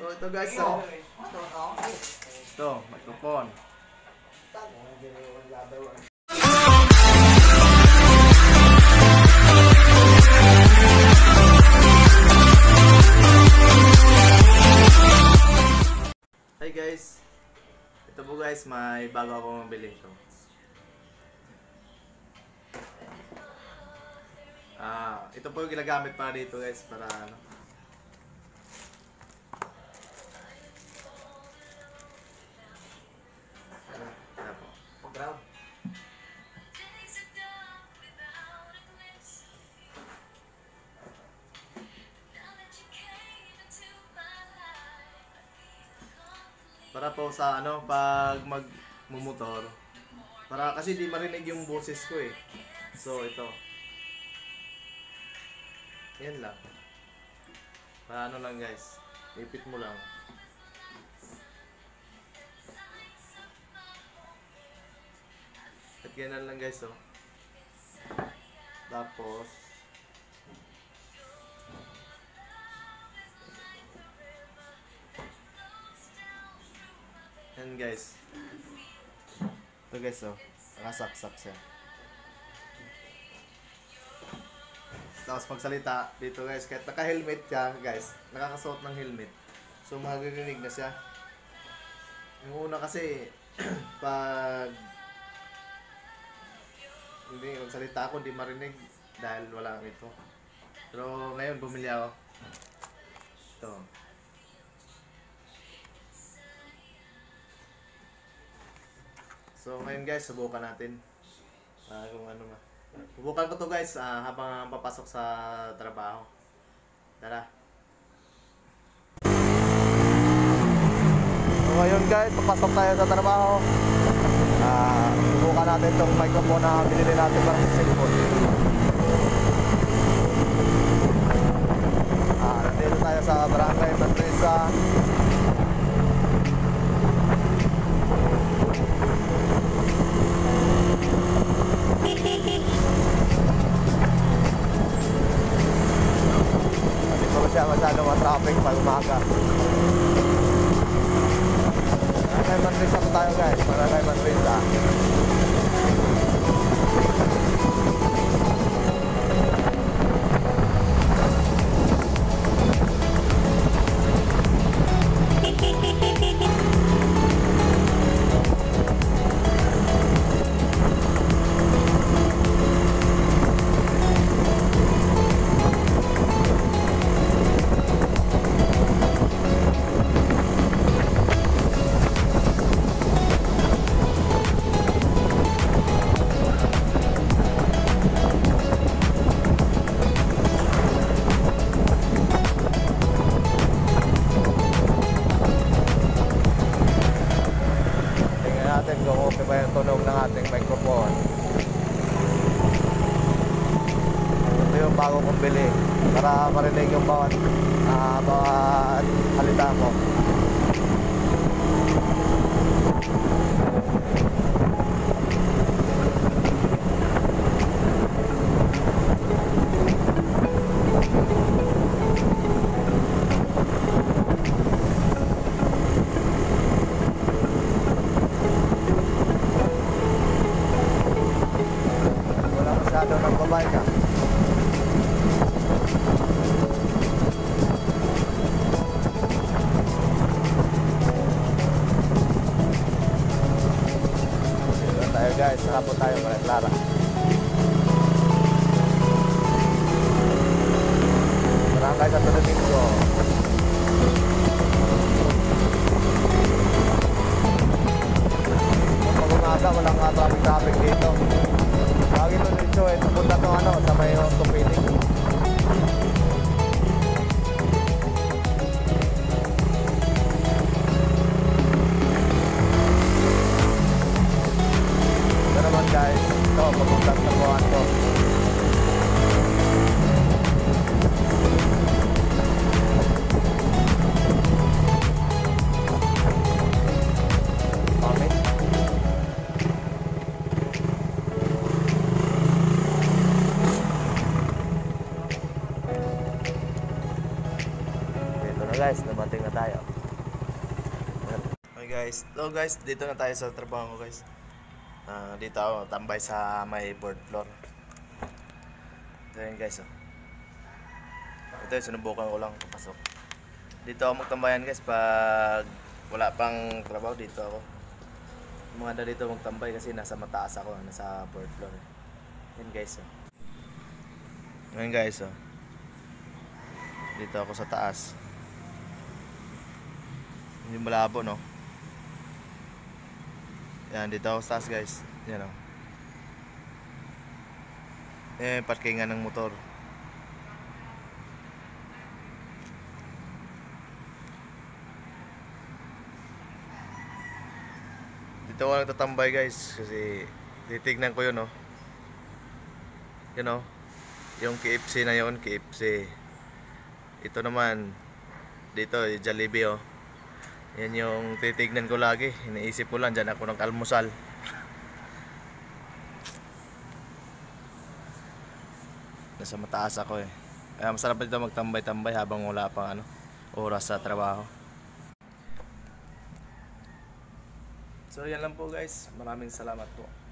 So ito guys, so ito, microphone. Hi guys, ito po guys, may bago akong mabili ito. Ito po yung ginagamit para dito guys, para ano. Para po sa ano, pag magmumotor. Para kasi di marinig yung boses ko eh. So ito. Yan lang. Para ano lang guys. Ipit mo lang. At ganyan lang guys oh. Tapos yan guys. Ito guys oh. Nakasaksak siya. Tapos magsalita dito guys, kahit naka-helmet ka guys, nakakasuot ng helmet. So maririnig na siya. Yung una kasi pag hindi magsalita ako, hindi marinig dahil wala ito. Pero ngayon bumili ako. Ito. So ngayon guys, subukan natin kung ano ma. Subukan ko to guys habang papasok sa trabaho. Tara. So ngayon guys, papasok tayo sa trabaho. Subukan natin itong microphone na binili natin para sa cellphone. Nandito tayo sa Barangay Manresa. Siya masyadong ma-traffic pag umaga. Barangay Manresa po tayo guys, Barangay Manresa. Kung okay ba yung tunog ng ating microphone. Ito yung bago kong bili para marinig yung bawat halita mo. Nagbabay ka. Dito tayo guys, nakapon tayo para Clara. Barangay Santo Domingo. Pag umaga, walang traffic dito. Lagi ito dito eh, punta ito sa may orthopedic. Ito naman guys, ito papunta sa buwan ko. tayo. Okay guys, so guys, dito na tayo sa trabaho ko guys. Dito ako tambay sa may board floor. Ito yun guys, oh. Ito yung sinubukan ko lang papasok. Dito ako magtambayan guys pag wala pang trabaho. Dito ako mga dito magtambay kasi nasa mataas ako, nasa board floor. Yan guys, oh. Ngayon guys, oh. Dito ako sa taas. Hindi malabo, no? Yan, dito ako sa taas guys. Yan, oh. Parkingan ng motor. Dito ako nagtatambay guys kasi titignan ko yun, no? Yun, no? Yung KFC na yun, KFC. Ito naman dito, Jollibee, oh. Yan yung titignan ko lagi. Iniisip ko lang, dyan ako ng almusal. Nasa mataas ako eh. Kaya masarap dito magtambay-tambay habang wala pang oras sa trabaho. So yan lang po guys. Maraming salamat po.